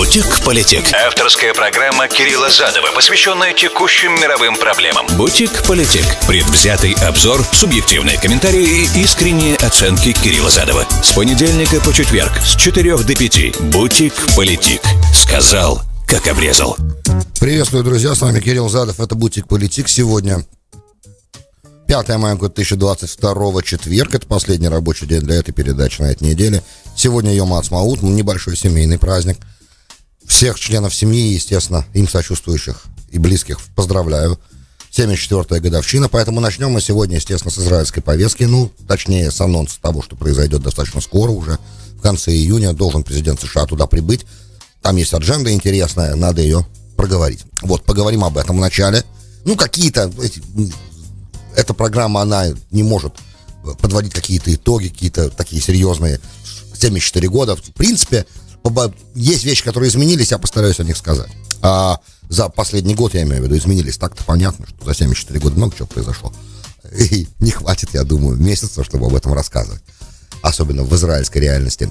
«Бутик-политик». Авторская программа Кирилла Задова, посвященная текущим мировым проблемам. «Бутик-политик». Предвзятый обзор, субъективные комментарии и искренние оценки Кирилла Задова. С понедельника по четверг с 4 до 5. «Бутик-политик». Сказал, как обрезал. Приветствую, друзья, с вами Кирилл Задов, это «Бутик-политик». Сегодня 5 мая 2022, четверг. Это последний рабочий день для этой передачи на этой неделе. Сегодня Йом Ацмаут, небольшой семейный праздник. Всех членов семьи, естественно, им сочувствующих и близких поздравляю. 74-я годовщина, поэтому начнем мы сегодня, естественно, с израильской повестки. Точнее, с анонса того, что произойдет достаточно скоро, уже в конце июня должен президент США туда прибыть. Там есть адженда интересная, надо ее проговорить. Поговорим об этом вначале. Эта программа, она не может подводить какие-то итоги, какие-то такие серьезные. 74 года. В принципе, есть вещи, которые изменились, я постараюсь о них сказать. А за последний год, я имею в виду, изменились. Так-то понятно, что за 74 года много чего произошло. И не хватит, я думаю, месяца, чтобы об этом рассказывать. Особенно в израильской реальности.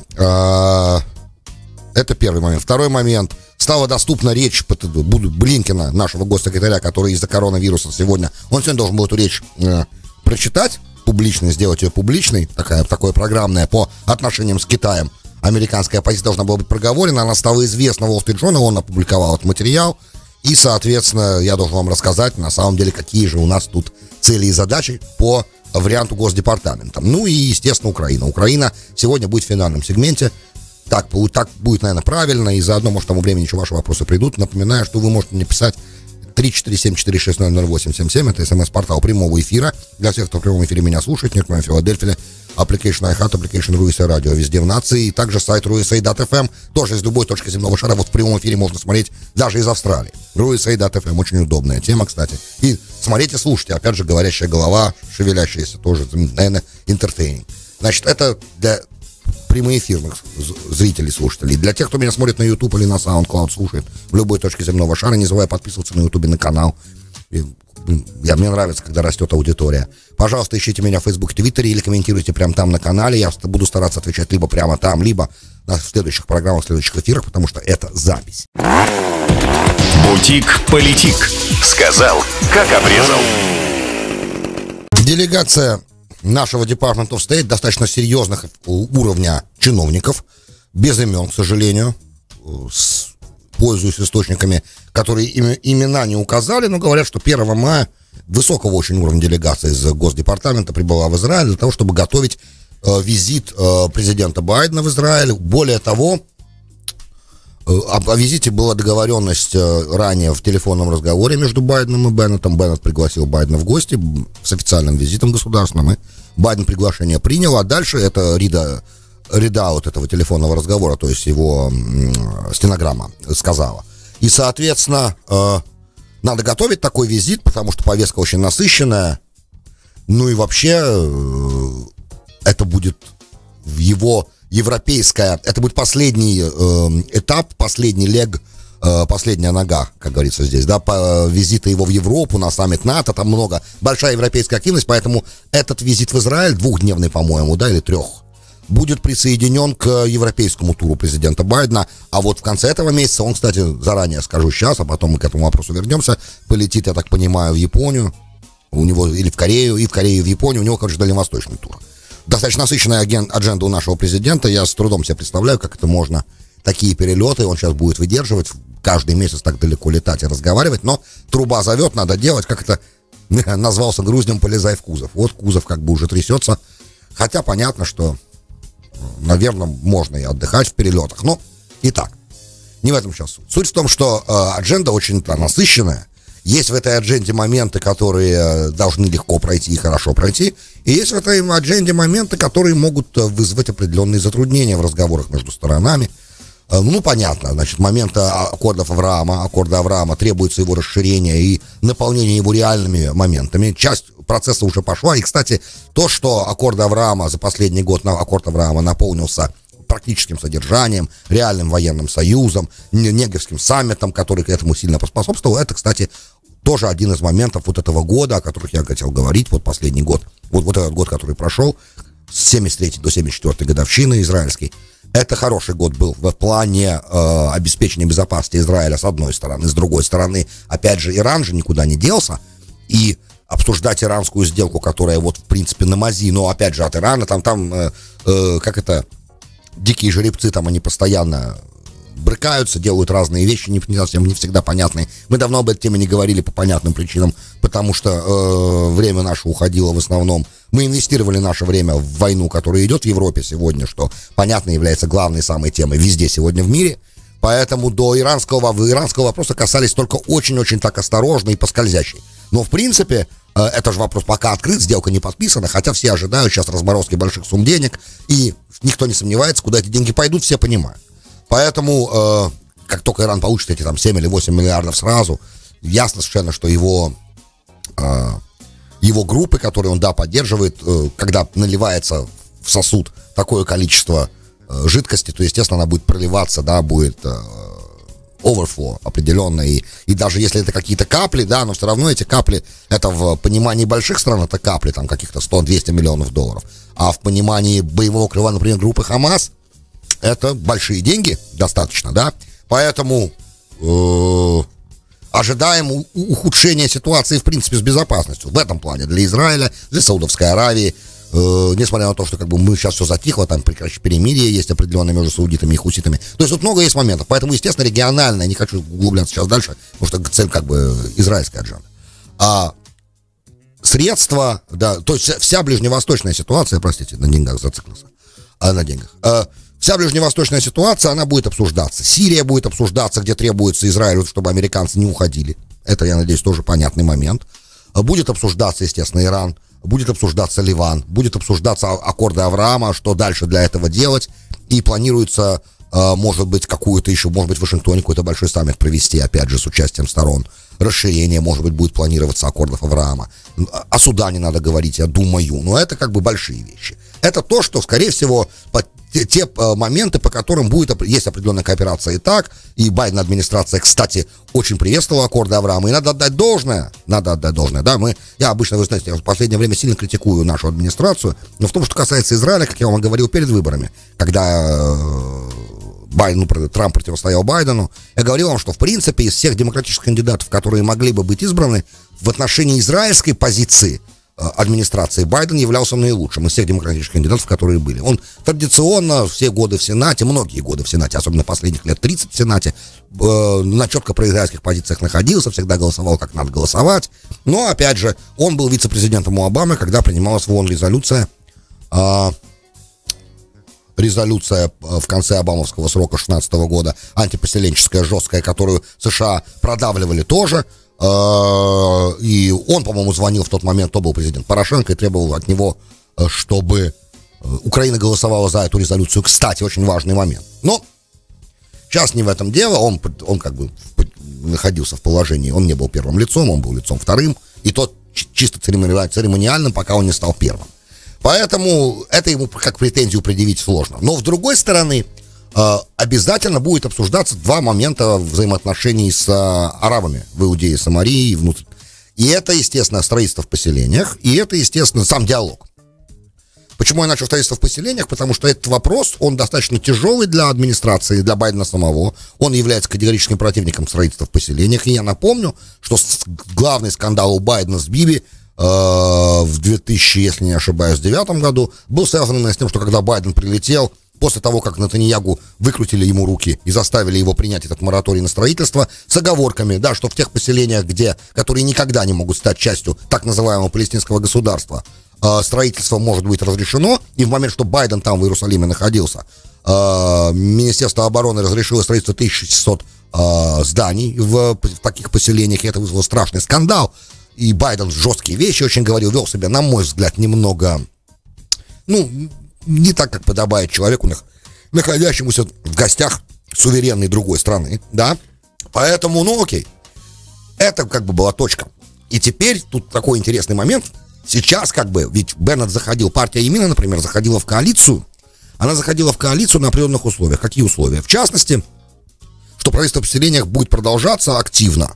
Это первый момент. Второй момент. Стала доступна речь Блинкена, нашего госсекретаря, который из-за коронавируса сегодня должен был эту речь прочитать публично, сделать ее публичной, такое программное по отношениям с Китаем. Американская позиция должна была быть проговорена, она стала известна Wall Street Journal, он опубликовал этот материал, и, соответственно, я должен вам рассказать, на самом деле, какие же у нас тут цели и задачи по варианту Госдепартамента. И, естественно, Украина. Украина сегодня будет в финальном сегменте. Так будет, наверное, правильно, и заодно, может, к тому времени еще ваши вопросы придут. Напоминаю, что вы можете мне писать 347-460-0877, это смс-портал прямого эфира. Для всех, кто в прямом эфире меня слушает, нет, в Филадельфии, application iHeart, application RUSA Radio, везде в нации, и также сайт rusa.fm, тоже из любой точки земного шара, в прямом эфире можно смотреть даже из Австралии. rusa.fm, очень удобная тема, кстати. И смотрите, слушайте, опять же, говорящая голова, шевелящаяся, тоже, наверное, entertaining. Значит, это для прямоэфирных зрителей, слушателей. Для тех, кто меня смотрит на YouTube или на SoundCloud, слушает в любой точке земного шара, не забывай подписываться на YouTube на канал. Мне нравится, когда растет аудитория. Пожалуйста, ищите меня в Facebook, Твиттере или комментируйте прямо там на канале. Я буду стараться отвечать либо прямо там, либо в следующих программах, в следующих эфирах, потому что это запись. Бутик-политик. Сказал, как обрезал. Делегация нашего Department of State, достаточно серьезных уровня чиновников, без имен, к сожалению, пользуюсь источниками, которые имена не указали, но говорят, что 1 мая высокого очень уровня делегация из Госдепартамента прибыла в Израиль для того, чтобы готовить визит президента Байдена в Израиль. Более того, о визите была договоренность ранее в телефонном разговоре между Байденом и Беннетом. Беннет пригласил Байдена в гости с официальным визитом государственным, и Байден приглашение принял, а дальше это ридаут этого телефонного разговора, то есть его стенограмма сказала. И, соответственно, надо готовить такой визит, потому что повестка очень насыщенная. И вообще, это будет его европейская, это будет последний этап, последний лег, последняя нога, как говорится здесь, визита его в Европу, на саммит НАТО, там большая европейская активность, поэтому этот визит в Израиль, 2-дневный, по-моему, или 3, будет присоединен к европейскому туру президента Байдена, а в конце этого месяца он, кстати, заранее скажу сейчас, а потом мы к этому вопросу вернемся, полетит, я так понимаю, в Японию, у него, или в Корею, и в Японию, у него, дальневосточный тур. Достаточно насыщенная адженда у нашего президента. Я с трудом себе представляю, как это можно, такие перелеты он сейчас будет выдерживать, каждый месяц так далеко летать и разговаривать, но труба зовет, надо делать, как это назвался груздем, полезай в кузов. Кузов уже трясется, хотя понятно, что, наверное, можно и отдыхать в перелетах, но и так. Не в этом сейчас суть. Суть в том, что адженда очень насыщенная. Есть в этой адженде моменты, которые должны легко пройти и хорошо пройти, и есть в этой адженде моменты, которые могут вызвать определенные затруднения в разговорах между сторонами. Понятно, момент аккорда Авраама, требуется его расширение и наполнение его реальными моментами. Часть процесса уже пошла, и, кстати, то, что аккорд Авраама за последний год, аккорд Авраама наполнился практическим содержанием, реальным военным союзом, Негевским саммитом, который к этому сильно поспособствовал, это, кстати, тоже один из моментов этого года, о которых я хотел говорить, последний год, этот год, который прошел, с 73 до 74 годовщины израильской, Это хороший год был в плане обеспечения безопасности Израиля с одной стороны. С другой стороны, опять же, Иран же никуда не делся. И обсуждать иранскую сделку, которая вот, в принципе, на мази, но, опять же, от Ирана, дикие жеребцы, там они постоянно брыкаются, делают разные вещи, не всегда понятные. Мы давно об этой теме не говорили по понятным причинам, потому что время наше уходило в основном. Мы инвестировали наше время в войну, которая идет в Европе сегодня, что, понятно, является главной самой темой везде сегодня в мире. Поэтому до иранского вопроса касались только очень-очень так осторожно и поскользящий. Но, в принципе, это же вопрос пока открыт, сделка не подписана, хотя все ожидают сейчас разброски больших сумм денег, и никто не сомневается, куда эти деньги пойдут, все понимают. Поэтому, как только Иран получит эти там 7 или 8 миллиардов сразу, ясно совершенно, что его группы, которые он, поддерживает, когда наливается в сосуд такое количество жидкости, то, естественно, она будет проливаться, будет overflow определенно, и даже если это какие-то капли, но все равно эти капли, это в понимании больших стран, это капли, там, каких-то 100-200 миллионов долларов, а в понимании боевого крыла, например, группы Хамас, это большие деньги достаточно, поэтому ожидаем ухудшения ситуации, в принципе, с безопасностью, в этом плане, для Израиля, для Саудовской Аравии, несмотря на то, что мы сейчас все затихло, там перемирие есть определенное между саудитами и хуситами. То есть тут много есть моментов. Поэтому, естественно, регионально, я не хочу углубляться сейчас дальше, потому что цель израильская адженда. А средства, то есть вся ближневосточная ситуация, простите, на деньгах зациклился, на деньгах. Вся ближневосточная ситуация, она будет обсуждаться. Сирия будет обсуждаться, где требуется Израилю, чтобы американцы не уходили. Это, я надеюсь, тоже понятный момент. Будет обсуждаться, естественно, Иран. Будет обсуждаться Ливан, будет обсуждаться аккорды Авраама, что дальше для этого делать, и планируется, может быть, в Вашингтоне какой-то большой саммит провести, опять же, с участием сторон. Расширение, может быть, будет планироваться аккордов Авраама. О Судане надо говорить, я думаю, но это большие вещи. Это то, что, скорее всего, те моменты, по которым есть определенная кооперация и так, и Байден администрация, кстати, очень приветствовала аккорды Авраама, и надо отдать должное, я обычно, вы знаете, в последнее время сильно критикую нашу администрацию, но в том, что касается Израиля, как я вам говорил перед выборами, когда Трамп противостоял Байдену, я говорил вам, что, в принципе, из всех демократических кандидатов, которые могли бы быть избраны, в отношении израильской позиции администрации Байден являлся наилучшим из всех демократических кандидатов, которые были. Он традиционно все годы в Сенате, многие годы в Сенате, особенно последних лет 30 в Сенате, на четко произраильских позициях находился, всегда голосовал, как надо голосовать. Но, опять же, он был вице-президентом у Обамы, когда принималась в ООН резолюция в конце обамовского срока 2016 года, антипоселенческая, жесткая, которую США продавливали тоже. И он, по-моему, звонил в тот момент, кто был президент Порошенко, и требовал от него, чтобы Украина голосовала за эту резолюцию. Кстати, очень важный момент. Но сейчас не в этом дело, он находился в положении, он не был первым лицом, он был лицом вторым, и тот чисто церемониальным, пока он не стал первым. Поэтому это ему как претензию предъявить сложно. Но, с другой стороны, обязательно будет обсуждаться два момента взаимоотношений с арабами в Иудее, Самарии и внутрь. И это, естественно, строительство в поселениях, и это, естественно, сам диалог. Почему я начал строительство в поселениях? Потому что этот вопрос, он достаточно тяжелый для администрации, для Байдена самого. Он является категорическим противником строительства в поселениях. И я напомню, что главный скандал у Байдена с Биби в 2000, если не ошибаюсь, 2009 году был связан именно с тем, что когда Байден прилетел, после того, как Нетаньягу выкрутили ему руки и заставили его принять этот мораторий на строительство, с оговорками, что в тех поселениях, которые никогда не могут стать частью так называемого палестинского государства, строительство может быть разрешено, и в момент, что Байден там в Иерусалиме находился, Министерство обороны разрешило строительство 1600 зданий в таких поселениях, и это вызвало страшный скандал, и Байден жесткие вещи очень говорил, вел себя, на мой взгляд, немного, не так, как подобает человеку, находящемуся в гостях суверенной другой страны, поэтому, окей, это была точка. И теперь тут такой интересный момент, сейчас ведь Беннет заходил, партия Ямина, например, заходила в коалицию, она заходила в коалицию на определенных условиях. Какие условия? В частности, что правительство в поселениях будет продолжаться активно,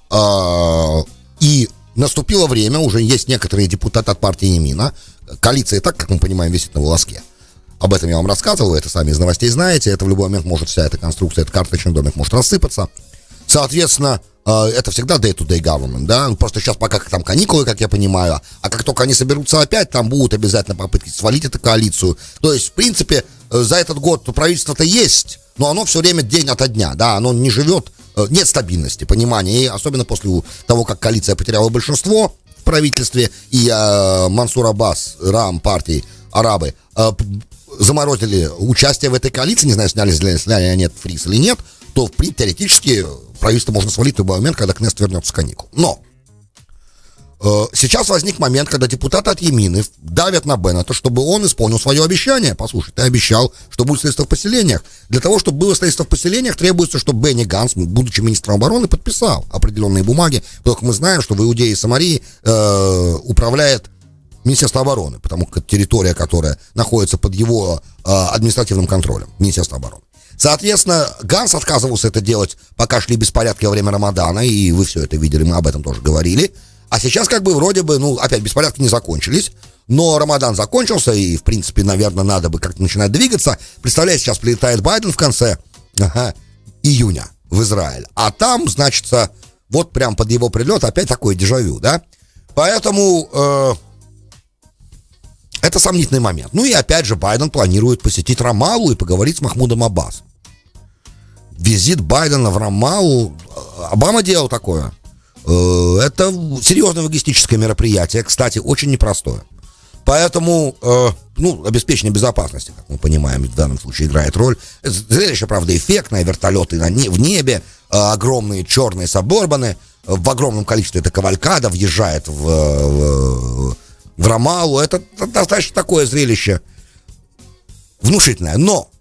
и наступило время, уже есть некоторые депутаты от партии Ямина, коалиция и так, как мы понимаем, висит на волоске. Об этом я вам рассказывал, это сами из новостей знаете. Это в любой момент может вся эта конструкция, этот карточный домик может рассыпаться. Соответственно, это всегда day-to-day government, да, просто сейчас пока там каникулы, как я понимаю, а как только они соберутся опять, там будут обязательно попытки свалить эту коалицию. То есть, в принципе, за этот год правительство-то есть, но оно все время день ото дня, да, оно не живет, нет стабильности, понимания, и особенно после того, как коалиция потеряла большинство в правительстве, и Мансур Аббас, РАМ партии, арабы, заморозили участие в этой коалиции, не знаю, сняли они этот фриз или нет, то теоретически правительство можно свалить в любой момент, когда Кнессет вернется с каникул. Но сейчас возник момент, когда депутаты от Емины давят на Беннета, чтобы он исполнил свое обещание. Послушай, ты обещал, что будет строительство в поселениях. Для того, чтобы было строительство в поселениях, требуется, чтобы Бенни Ганс, будучи министром обороны, подписал определенные бумаги. Только мы знаем, что в Иудее и Самарии управляет Министерство обороны, потому как это территория, которая находится под его административным контролем, Министерство обороны. Соответственно, Ганс отказывался это делать, пока шли беспорядки во время Рамадана, и вы все это видели, мы об этом тоже говорили. А сейчас как бы вроде бы, опять беспорядки не закончились, но Рамадан закончился, и, в принципе, наверное, надо бы как-то начинать двигаться. Представляете, сейчас прилетает Байден в конце июня в Израиль, а там, значится, вот прям под его прилет опять такое дежавю, да? Поэтому это сомнительный момент. И опять же, Байден планирует посетить Рамаллу и поговорить с Махмудом Аббасом. Визит Байдена в Рамаллу, Обама делал такое. Это серьезное логистическое мероприятие, кстати, очень непростое. Поэтому, обеспечение безопасности, как мы понимаем, в данном случае играет роль. Зрелище, правда, эффектное, вертолеты в небе, огромные черные саборбаны, в огромном количестве эта кавалькада въезжает в Рамаллу. Это достаточно такое зрелище внушительное. Но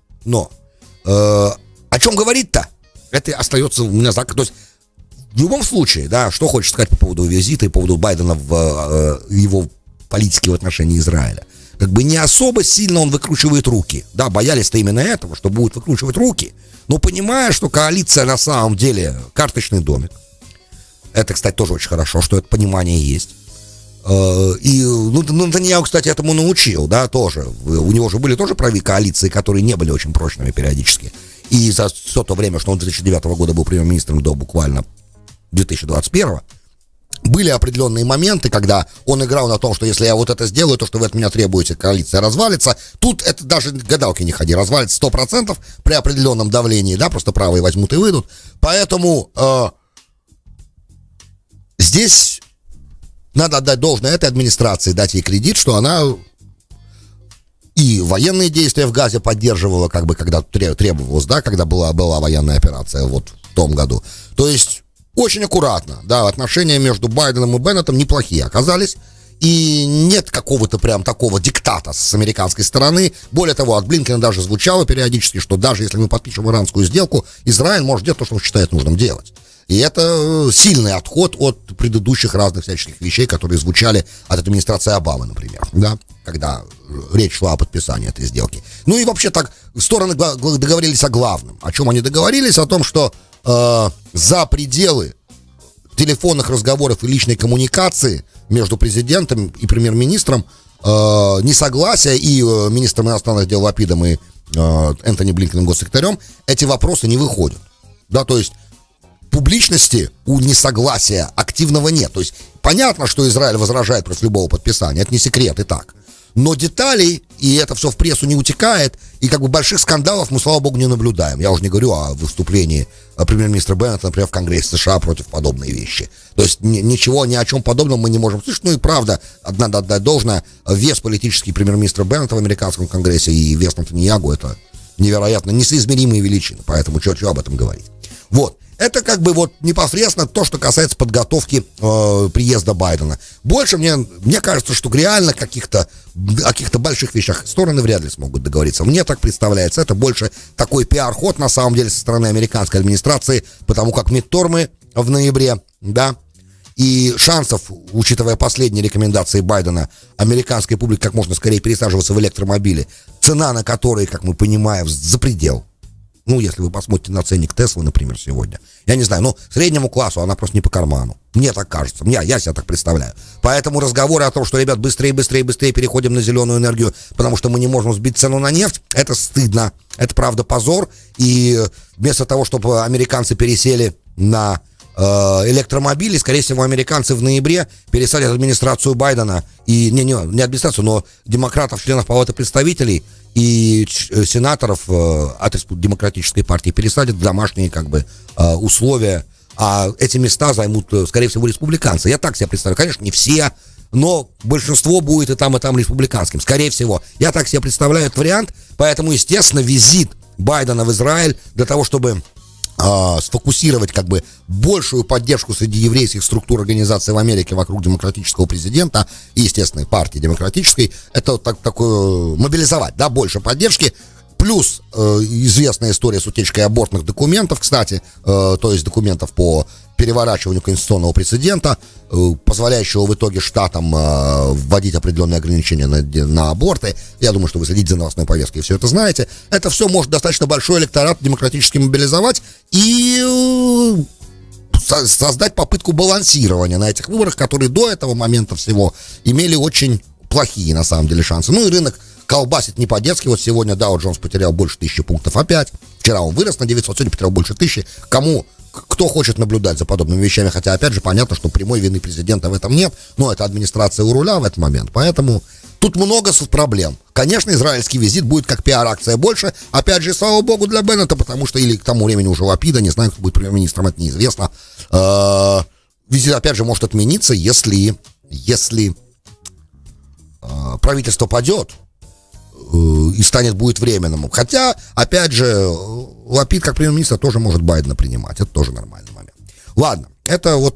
о чем говорить-то? Это остается у меня загадкой. То есть, в любом случае, да, что хочешь сказать по поводу визита и по поводу Байдена в его политике в отношении Израиля. Как бы не особо сильно он выкручивает руки. Да, боялись-то именно этого, что будет выкручивать руки. Но понимая, что коалиция на самом деле карточный домик. Это, кстати, тоже очень хорошо, что это понимание есть. И Нетаньяху, кстати, этому научил, да, тоже. У него же были тоже коалиции, которые не были очень прочными периодически. И за все то время, что он 2009 года был премьер-министром до буквально 2021, были определенные моменты, когда он играл на том, что если я вот это сделаю, то, что вы от меня требуете, коалиция развалится. Тут это даже гадалки не ходи, развалится 100% при определенном давлении, да, просто правые возьмут и выйдут. Поэтому здесь надо отдать должное этой администрации, дать ей кредит, что она и военные действия в Газе поддерживала, как бы, когда требовалось, да, когда была военная операция вот в том году. То есть очень аккуратно, да, отношения между Байденом и Беннетом неплохие оказались, и нет какого-то прям такого диктата с американской стороны. Более того, от Блинкена даже звучало периодически, что даже если мы подпишем иранскую сделку, Израиль может делать то, что он считает нужным делать. И это сильный отход от предыдущих разных всяческих вещей, которые звучали от администрации Обамы, например, да, когда речь шла о подписании этой сделки. И вообще так, стороны договорились о главном. О чем они договорились? О том, что за пределы телефонных разговоров и личной коммуникации между президентом и премьер-министром несогласия и министром иностранных дел Лапидом и Энтони Блинкеном, госсекретарем, эти вопросы не выходят. Да, то есть публичности у несогласия активного нет. То есть понятно, что Израиль возражает против любого подписания, это не секрет и так. Но деталей, и это все в прессу не утекает, и как бы больших скандалов мы, слава богу, не наблюдаем. Я уже не говорю о выступлении премьер-министра Беннета, например, в Конгрессе США против подобной вещи. То есть ничего, ни о чем подобном мы не можем слышать. И правда, надо отдать должное, вес политический премьер-министра Беннета в американском Конгрессе и вес Нетаньяху — это невероятно несоизмеримые величины. Поэтому что об этом говорить? Вот. Это как бы вот непосредственно то, что касается подготовки приезда Байдена. Больше мне кажется, что реально о каких-то больших вещах стороны вряд ли смогут договориться. Мне так представляется, это больше такой пиар-ход на самом деле со стороны американской администрации, потому как мидтормы в ноябре, да, и шансов, учитывая последние рекомендации Байдена, американской публике как можно скорее пересаживаться в электромобили, цена на которые, как мы понимаем, за предел. Если вы посмотрите на ценник Теслы, например, сегодня, я не знаю, среднему классу она просто не по карману. Мне так кажется, я себя так представляю. Поэтому разговоры о том, что, ребят, быстрее переходим на зеленую энергию, потому что мы не можем сбить цену на нефть, Это стыдно, это правда позор. И вместо того, чтобы американцы пересели на электромобили, скорее всего, американцы в ноябре пересадят администрацию Байдена и не администрацию, но демократов, членов Палаты представителей и сенаторов от демократической партии пересадят в домашние условия, а эти места займут, скорее всего, республиканцы. Я так себе представляю, конечно, не все, но большинство будет и там республиканским, скорее всего. Я так себе представляю этот вариант, поэтому, естественно, визит Байдена в Израиль для того, чтобы сфокусировать большую поддержку среди еврейских структур организаций в Америке вокруг демократического президента и, естественно, партии демократической, это такое мобилизовать, больше поддержки. Плюс известная история с утечкой абортных документов, кстати, то есть документов по переворачиванию конституционного прецедента, позволяющего в итоге штатам вводить определенные ограничения на аборты. Я думаю, что вы следите за новостной повесткой и все это знаете. Это все может достаточно большой электорат демократически мобилизовать и создать попытку балансирования на этих выборах, которые до этого момента всего имели очень плохие, на самом деле, шансы. Ну и рынок колбасит не по-детски. Вот сегодня Dow Jones потерял больше 1000 пунктов опять. Вчера он вырос на 900, сегодня потерял больше 1000. Кто хочет наблюдать за подобными вещами, хотя, опять же, понятно, что прямой вины президента в этом нет, но это администрация у руля в этот момент, поэтому тут много проблем. Конечно, израильский визит будет как пиар-акция больше, опять же, слава богу для Беннета, потому что, или к тому времени уже Лапида, не знаю, кто будет премьер-министром, это неизвестно. Визит, опять же, может отмениться, если правительство падет и будет временным. Хотя, опять же, Лапид как премьер-министр тоже может Байдена принимать. Это тоже нормальный момент. Ладно, это вот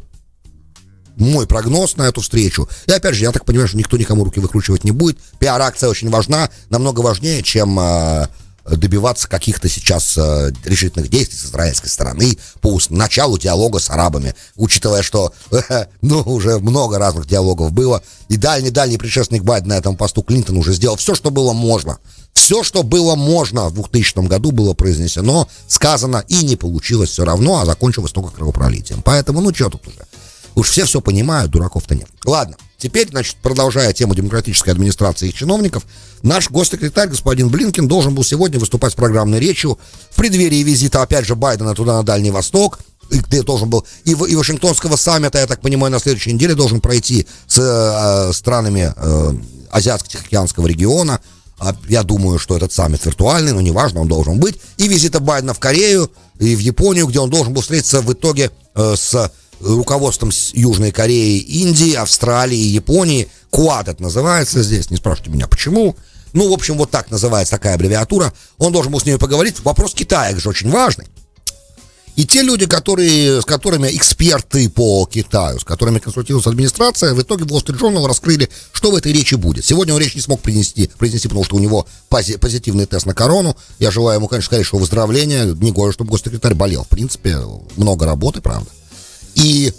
мой прогноз на эту встречу. И опять же, я так понимаю, что никто никому руки выкручивать не будет. Пиар-акция очень важна, намного важнее, чем добиваться каких-то сейчас решительных действий с израильской стороны по началу диалога с арабами, учитывая, что уже много разных диалогов было, и дальний предшественник Байдена на этом посту Клинтон уже сделал все, что было можно. Все, что было можно в 2000 году, было произнесено, сказано, и не получилось все равно, а закончилось только кровопролитием. Поэтому, что тут уже? Уж все понимают, дураков-то нет. Ладно, теперь, продолжая тему демократической администрации и их чиновников, наш госсекретарь, господин Блинкен, должен был сегодня выступать с программной речью в преддверии визита, опять же, Байдена туда, на Дальний Восток, где должен был и Вашингтонского саммита, я так понимаю, на следующей неделе должен пройти с странами Азиатско-Тихоокеанского региона. Я думаю, что этот саммит виртуальный, но неважно, он должен быть. И визита Байдена в Корею и в Японию, где он должен был встретиться в итоге с руководством Южной Кореи, Индии, Австралии и Японии. КУАД это называется здесь, не спрашивайте меня почему. В общем, вот так называется такая аббревиатура. Он должен был с ней поговорить. Вопрос Китая же очень важный. И те люди, с которыми эксперты по Китаю, с которыми консультируется администрация, в итоге в Wall Street Journal раскрыли, что в этой речи будет. Сегодня он речь не смог произнести, потому что у него позитивный тест на корону. Я желаю ему, конечно, скорейшего выздоровления. Не говорю, чтобы госсекретарь болел. В принципе, много работы, правда. И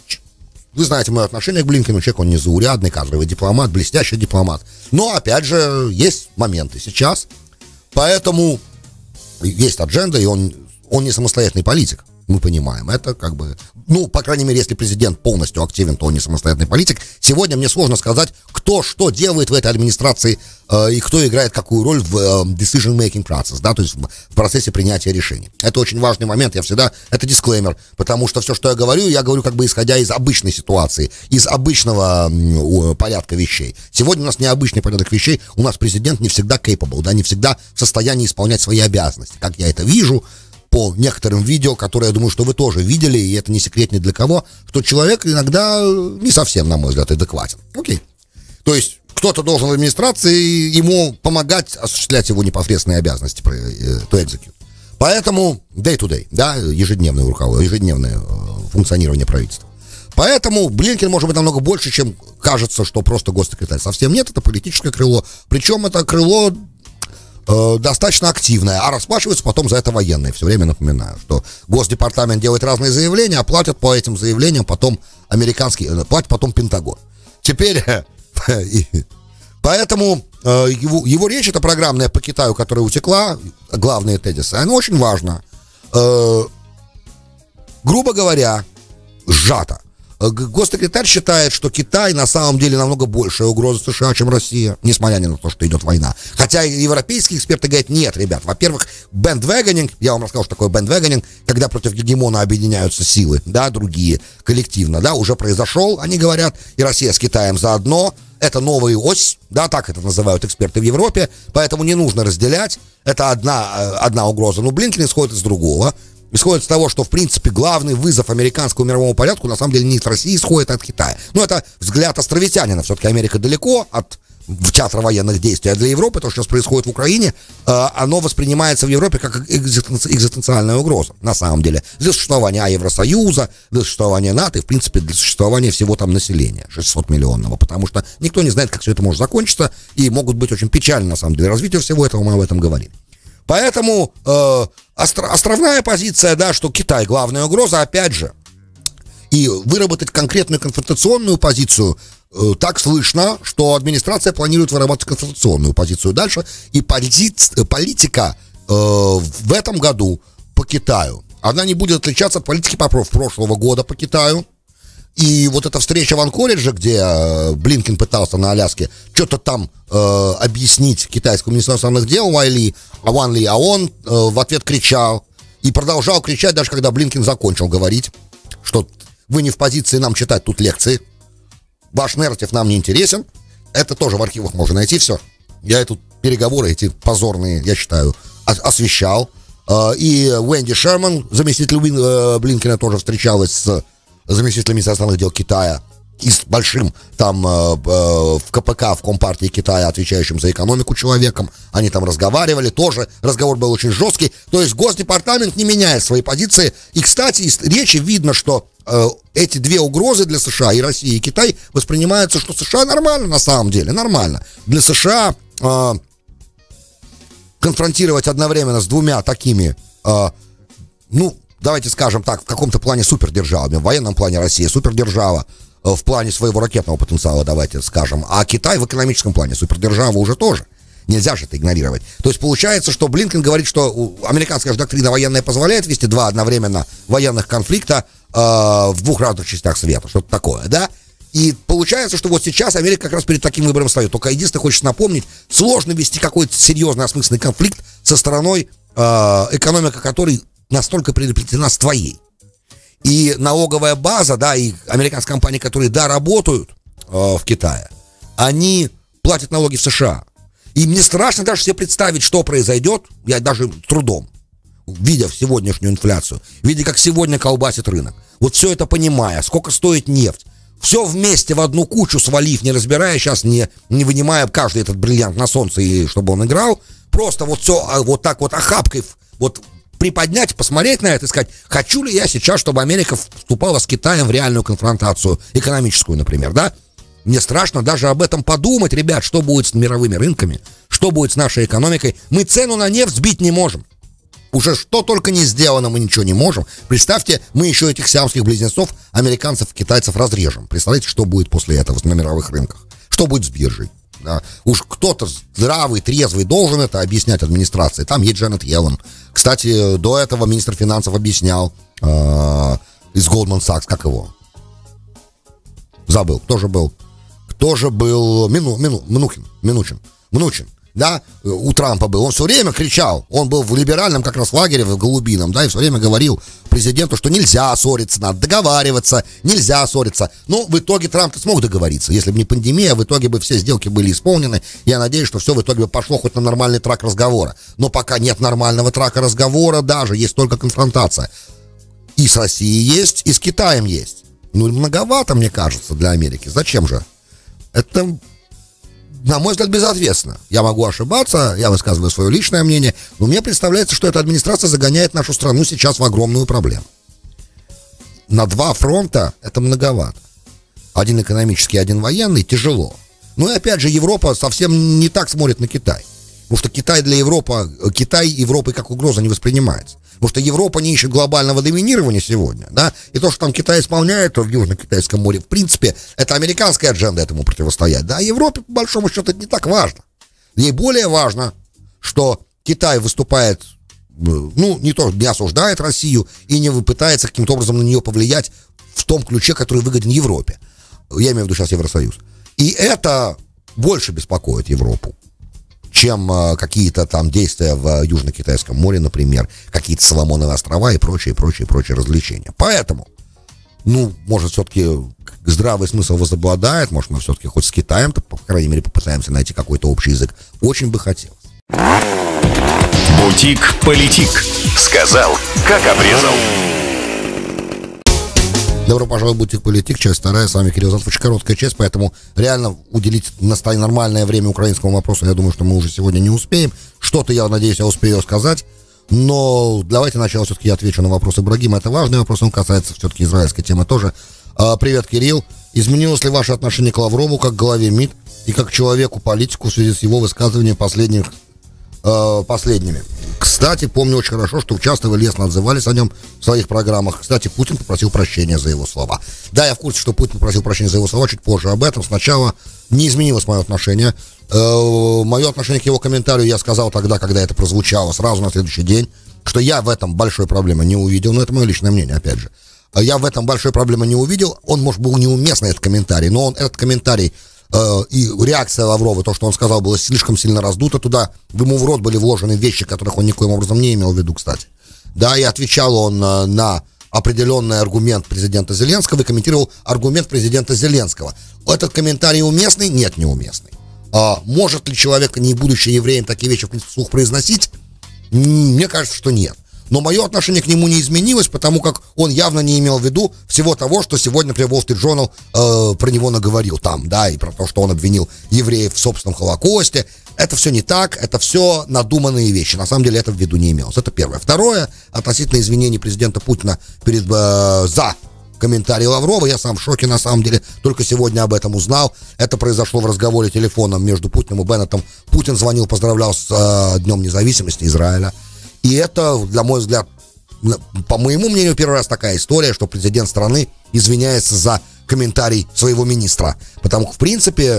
вы знаете мое отношение к Блинкену. Человек, он незаурядный, кадровый дипломат, блестящий дипломат. Но, опять же, есть моменты сейчас. Поэтому есть адженда, и он не самостоятельный политик. Мы понимаем, это по крайней мере, если президент полностью активен, то он не самостоятельный политик. Сегодня мне сложно сказать, кто что делает в этой администрации и кто играет какую роль в decision-making process, то есть в процессе принятия решений. Это очень важный момент, это дисклеймер, потому что все, что я говорю исходя из обычной ситуации, из обычного порядка вещей. Сегодня у нас необычный порядок вещей, у нас президент не всегда capable, не всегда в состоянии исполнять свои обязанности, как я это вижу по некоторым видео, которые, я думаю, что вы тоже видели, и это не секрет ни для кого, что человек иногда не совсем, на мой взгляд, адекватен. Окей. То есть кто-то должен в администрации ему помогать осуществлять его непосредственные обязанности, to execute. Поэтому day-to-day, ежедневное функционирование правительства. Поэтому Блинкен может быть намного больше, чем кажется, что просто госсекретарь. Совсем нет, это политическое крыло. Причем это крыло достаточно активная, а расплачиваются потом за это военные. Все время напоминаю, что Госдепартамент делает разные заявления, а платят по этим заявлениям потом платит потом Пентагон. Теперь, поэтому его речь, это программная по Китаю, которая утекла, главные тезисы, она очень важна. Грубо говоря, сжато. Госсекретарь считает, что Китай на самом деле намного большая угроза США, чем Россия, несмотря ни на то, что идет война. Хотя европейские эксперты говорят, нет, ребят, во-первых, бэндвэгонинг, я вам рассказал, что такое бэндвэгонинг, когда против гегемона объединяются силы, да, другие коллективно, да, уже произошел, они говорят, и Россия с Китаем заодно. Это новая ось, да, так это называют эксперты в Европе, поэтому не нужно разделять, это одна угроза. Но Блинкен исходит из другого. Исходит из того, что, в принципе, главный вызов американскому мировому порядку, на самом деле, не от России, исходит от Китая. Но это взгляд островитянина. Все-таки Америка далеко от театра военных действий. А для Европы то, что сейчас происходит в Украине, оно воспринимается в Европе как экзистенциальная угроза, на самом деле. Для существования Евросоюза, для существования НАТО и, в принципе, для существования всего там населения, 600-миллионного. Потому что никто не знает, как все это может закончиться, и могут быть очень печальны, на самом деле, развитие всего этого, мы об этом говорили. Поэтому островная позиция, да, что Китай главная угроза, опять же, и выработать конкретную конфронтационную позицию, так слышно, что администрация планирует выработать конфронтационную позицию дальше, и политика в этом году по Китаю, она не будет отличаться от политики прошлого года по Китаю. И вот эта встреча в Анкоридже, где Блинкен пытался на Аляске что-то там объяснить китайскому министру иностранных дел Ван Ли, а он в ответ кричал и продолжал кричать, даже когда Блинкен закончил говорить, что вы не в позиции нам читать тут лекции, ваш нарратив нам не интересен, это тоже в архивах можно найти все. Я эти переговоры, эти позорные, я считаю, освещал. И Уэнди Шерман, заместитель Блинкена, тоже встречалась с заместителем министра иностранных дел Китая и с большим там в КПК, в Компартии Китая, отвечающим за экономику человеком. Они там разговаривали, тоже разговор был очень жесткий. То есть Госдепартамент не меняет свои позиции. И, кстати, из речи видно, что эти две угрозы для США, и России, и Китай, воспринимаются, что США нормально на самом деле, нормально. Для США конфронтировать одновременно с двумя такими, давайте скажем так, в каком-то плане супердержавами. В военном плане Россия супердержава, в плане своего ракетного потенциала, давайте скажем. А Китай в экономическом плане супердержава уже тоже. Нельзя же это игнорировать. То есть получается, что Блинкен говорит, что американская же доктрина военная позволяет вести два одновременно военных конфликта в двух разных частях света. Что-то такое, да? И получается, что вот сейчас Америка как раз перед таким выбором встает. Только единственное, хочется напомнить, сложно вести какой-то серьезный осмысленный конфликт со стороной, экономика которой настолько предоплетена с твоей. И налоговая база, да, и американские компании, которые, да, работают в Китае, они платят налоги в США. И мне страшно даже себе представить, что произойдет, я даже трудом, видя сегодняшнюю инфляцию, видя, как сегодня колбасит рынок. Вот все это понимая, сколько стоит нефть, все вместе в одну кучу свалив, не разбирая сейчас, не вынимая каждый этот бриллиант на солнце, и чтобы он играл, просто вот все вот так вот охапкой, вот приподнять, посмотреть на это и сказать, хочу ли я сейчас, чтобы Америка вступала с Китаем в реальную конфронтацию, экономическую, например, да? Мне страшно даже об этом подумать, ребят, что будет с мировыми рынками, что будет с нашей экономикой. Мы цену на нефть сбить не можем. Уже что только не сделано, мы ничего не можем. Представьте, мы еще этих сиамских близнецов, американцев, китайцев разрежем. Представляете, что будет после этого на мировых рынках? Что будет с биржей? Да. Уж кто-то здравый, трезвый должен это объяснять администрации. Там есть Джанет Йеллен. Кстати, до этого министр финансов объяснял из Goldman Sachs, как его? Забыл, кто же был? Мнучин, да, у Трампа был. Он все время кричал, он был в либеральном как раз лагере, в голубином, да, и все время говорил президенту, что нельзя ссориться, надо договариваться, нельзя ссориться. Но в итоге Трамп смог договориться. Если бы не пандемия, в итоге бы все сделки были исполнены. Я надеюсь, что все в итоге бы пошло хоть на нормальный трак разговора. Но пока нет нормального трака разговора, даже есть только конфронтация. И с Россией есть, и с Китаем есть. Ну, многовато, мне кажется, для Америки. Зачем же? Это, на мой взгляд, безответственно. Я могу ошибаться, я высказываю свое личное мнение, но мне представляется, что эта администрация загоняет нашу страну сейчас в огромную проблему. На два фронта это многовато. Один экономический, один военный, тяжело. Ну и опять же, Европа совсем не так смотрит на Китай. Потому что Китай Европой как угроза не воспринимается. Потому что Европа не ищет глобального доминирования сегодня, да, и то, что там Китай исполняет в Южно-Китайском море, в принципе, это американская адженда этому противостоять, да, а Европе, по большому счету, это не так важно. Ей более важно, что Китай выступает, не осуждает Россию и не пытается каким-то образом на нее повлиять в том ключе, который выгоден Европе. Я имею в виду сейчас Евросоюз. И это больше беспокоит Европу, чем какие-то там действия в Южно-Китайском море, например, какие-то Соломоновы острова и прочие развлечения. Поэтому, может, все-таки здравый смысл возобладает, может, мы все-таки хоть с Китаем-то, по крайней мере, попытаемся найти какой-то общий язык. Очень бы хотелось. Бутик-политик. Сказал, как обрезал. Добро пожаловать в Бутик-политик, часть 2, с вами Кирилл Задов. Очень короткая часть, поэтому реально уделить нормальное время украинскому вопросу, я думаю, что мы уже сегодня не успеем. Что-то, я надеюсь, я успею сказать. Но давайте сначала все-таки я отвечу на вопрос Ибрагима. Это важный вопрос, он касается все-таки израильской темы тоже. Привет, Кирилл. Изменилось ли ваше отношение к Лаврову как к главе МИД и как к человеку-политику в связи с его высказываниями последними? Кстати, помню очень хорошо, что часто лестно отзывались о нем в своих программах. Кстати, Путин попросил прощения за его слова. Да, я в курсе, что Путин попросил прощения за его слова, чуть позже об этом. Сначала не изменилось мое отношение. Мое отношение к его комментарию я сказал тогда, когда это прозвучало, сразу на следующий день, что я в этом большой проблемы не увидел. Но это мое личное мнение, опять же. Я в этом большой проблемы не увидел. Он, может, был неуместный, этот комментарий, но этот комментарий и реакция Лаврова, то, что он сказал, было слишком сильно раздуто туда. Ему в рот были вложены вещи, которых он никоим образом не имел в виду, кстати. Да, и отвечал он на определенный аргумент президента Зеленского и комментировал аргумент президента Зеленского. Этот комментарий уместный? Нет, неуместный. Может ли человек, не будучи евреем, такие вещи, в принципе, вслух произносить? Мне кажется, что нет. Но мое отношение к нему не изменилось, потому как он явно не имел в виду всего того, что сегодня, например, Wall Street Journal про него наговорил там, да, и про то, что он обвинил евреев в собственном Холокосте. Это все не так, это все надуманные вещи. На самом деле это в виду не имелось. Это первое. Второе, относительно изменений президента Путина за комментарий Лаврова, я сам в шоке, на самом деле, только сегодня об этом узнал. Это произошло в разговоре телефоном между Путиным и Беннетом. Путин звонил, поздравлял с Днем независимости Израиля. И это, на мой взгляд, по моему мнению, первый раз такая история, что президент страны извиняется за комментарий своего министра. Потому что, в принципе,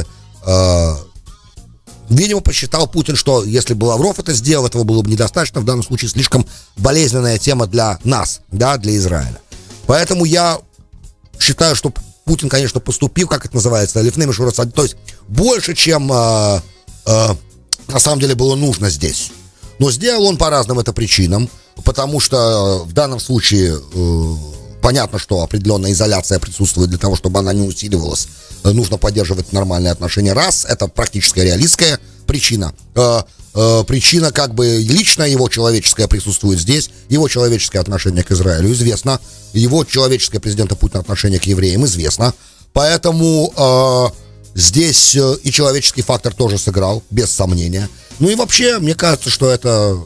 видимо, посчитал Путин, что если бы Лавров это сделал, этого было бы недостаточно. В данном случае слишком болезненная тема для нас, да, для Израиля. Поэтому я считаю, что Путин, конечно, поступил, как это называется, лифней мишурат, то есть больше, чем на самом деле было нужно здесь. Но сделал он по разным это причинам, потому что в данном случае понятно, что определенная изоляция присутствует для того, чтобы она не усиливалась. Нужно поддерживать нормальные отношения. Раз, это практическая реалистская причина. Причина как бы личная, его человеческое присутствует здесь, его человеческое отношение к Израилю известно, его человеческое президента Путина отношение к евреям известно. Поэтому здесь и человеческий фактор тоже сыграл, без сомнения. Ну и вообще, мне кажется, что это...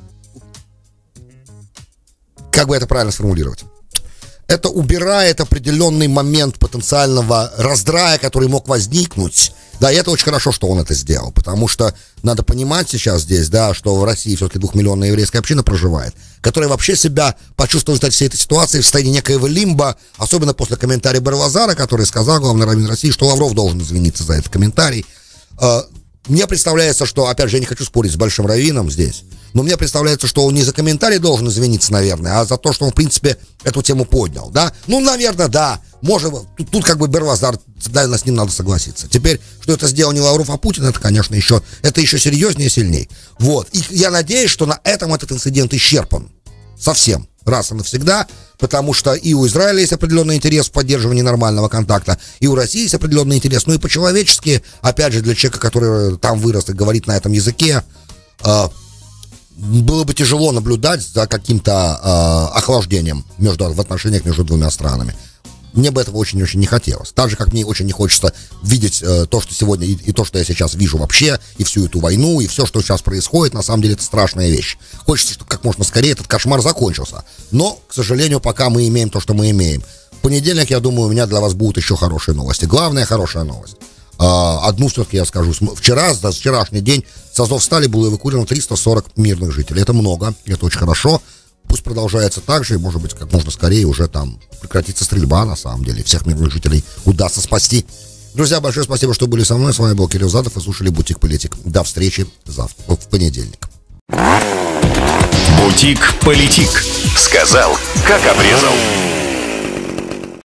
Как бы это правильно сформулировать? Это убирает определенный момент потенциального раздрая, который мог возникнуть. Да, и это очень хорошо, что он это сделал, потому что надо понимать сейчас здесь, да, что в России все-таки 2-миллионная еврейская община проживает, которая вообще себя почувствовала в всей этой ситуации в состоянии некоего лимба, особенно после комментария Берлазара, который сказал, главный раввин России, что Лавров должен извиниться за этот комментарий. Мне представляется, что, опять же, я не хочу спорить с большим раввином здесь, но мне представляется, что он не за комментарий должен извиниться, наверное, а за то, что он, в принципе, эту тему поднял, да? Ну, наверное, да. Может, тут как бы Берлазар, наверное, с ним надо согласиться. Теперь, что это сделал не Лавров, а Путин, это, конечно, еще серьезнее и сильнее. Вот. И я надеюсь, что на этом этот инцидент исчерпан. Совсем. Раз и навсегда. Потому что и у Израиля есть определенный интерес в поддерживании нормального контакта, и у России есть определенный интерес. Ну и по-человечески, опять же, для человека, который там вырос и говорит на этом языке, было бы тяжело наблюдать за каким-то охлаждением в отношениях между двумя странами. Мне бы этого очень-очень не хотелось. Так же, как мне очень не хочется видеть то, что сегодня, и то, что я сейчас вижу вообще, и всю эту войну, и все, что сейчас происходит, на самом деле, это страшная вещь. Хочется, чтобы как можно скорее этот кошмар закончился. Но, к сожалению, пока мы имеем то, что мы имеем. В понедельник, я думаю, у меня для вас будут еще хорошие новости. Главная хорошая новость. Одну все-таки я скажу. Вчера, за вчерашний день, с Азовстали было эвакуировано 340 мирных жителей. Это много, это очень хорошо. Пусть продолжается так же, и, может быть, как можно скорее уже там прекратится стрельба, на самом деле. Всех мирных жителей удастся спасти. Друзья, большое спасибо, что были со мной. С вами был Кирилл Задов, и слушали Бутик-политик. До встречи завтра, в понедельник. Бутик-политик. Сказал, как обрезал.